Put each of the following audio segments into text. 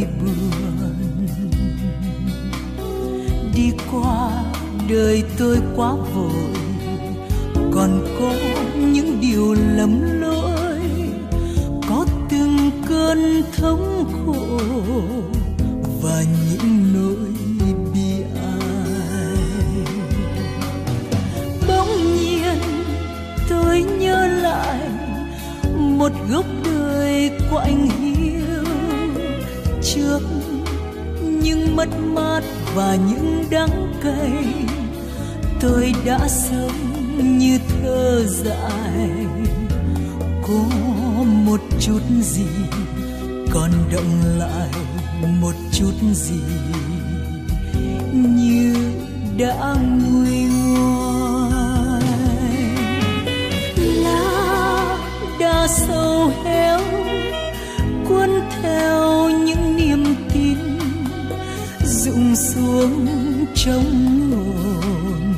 buồn. Đi qua đời tôi quá vội, còn có những điều lầm lỗi, có từng cơn thống khổ và những nỗi bi ai. Bỗng nhiên tôi nhớ lại một góc đời quạnh hiu, trước những mất mát và những đắng cay, tôi đã sống như thơ dại. Có một chút gì còn động lại, một chút gì như đã nguôi ngoai. Lá đã sâu héo cuốn theo những niềm tin, rụng xuống trong hồn.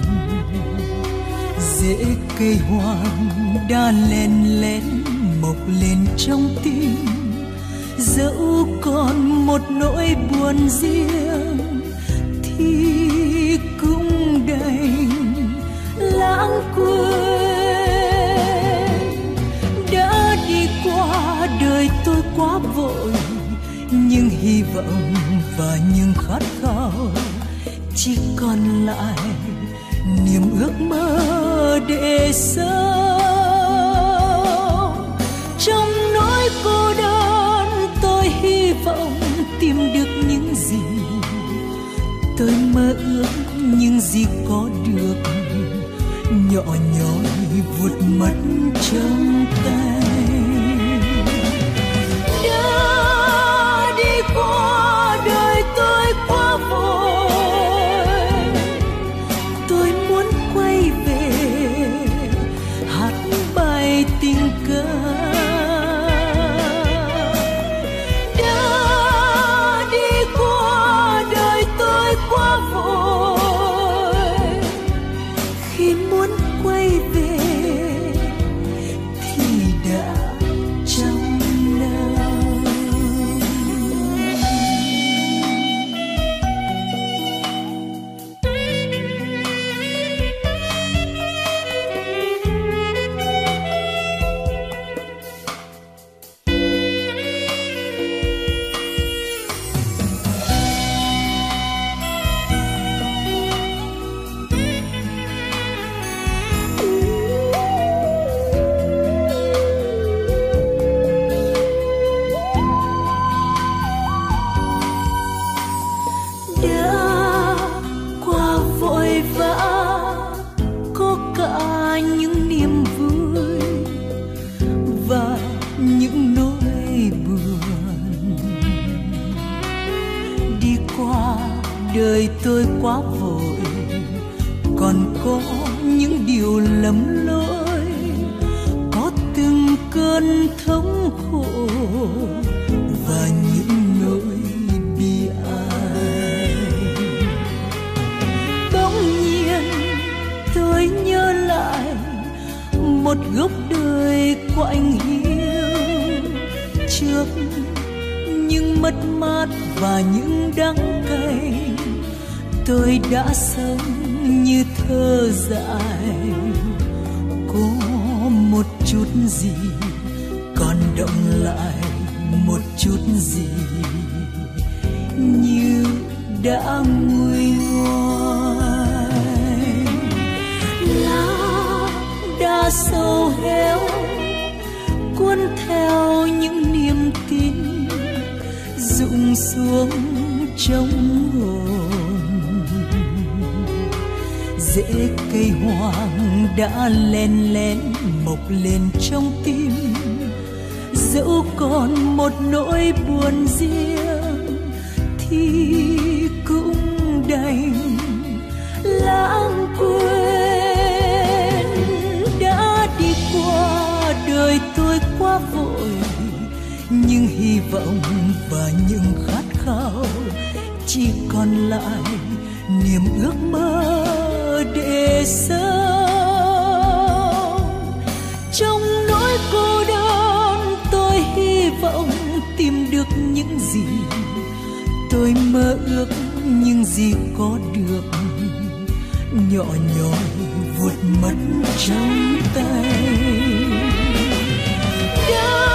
Rễ cây hoang đã len lén mọc lên trong tim, dẫu còn một nỗi buồn riêng thì cũng đành lãng quên. Đã đi qua đời tôi quá vội, nhưng hy vọng và những khát khao chỉ còn lại niềm ước mơ để sống. Trong nỗi cô đơn tôi hy vọng tìm được những gì tôi mơ ước, những gì có được nhỏ nhoi vụt mất trong tay. Đã đi qua đời tôi quá vội, tôi muốn quay về hát bài tình ca. Đã đi qua đời tôi quá vội, khi muốn quay về thì đã trong lòng. Đã qua vội vã, có cả những niềm vui và những nỗi buồn. Đi qua đời tôi quá vội, còn có những điều lầm lỗi, có từng cơn thống khổ và những nỗi bi ai. Bỗng nhiên tôi nhớ lại một góc đời quạnh hiu, trước những mất mát và những đắng cay, tôi đã sống như thơ dại. Có một chút gì còn động lại, một chút gì như đã nguôi ngoai. Lá đã sâu héo cuốn theo những niềm tin, rụng xuống trong hồn. Rễ cây hoang đã len lén mọc lên trong tim, dẫu còn một nỗi buồn riêng thì cũng đành lãng quên. Đã đi qua đời tôi quá vội, nhưng hy vọng và những khát khao chỉ còn lại niềm ước mơ để sống. Trong nỗi cô đơn tôi hy vọng tìm được được những gì tôi mơ ước, những gì có được nhỏ nhoi vụt mất trong tay.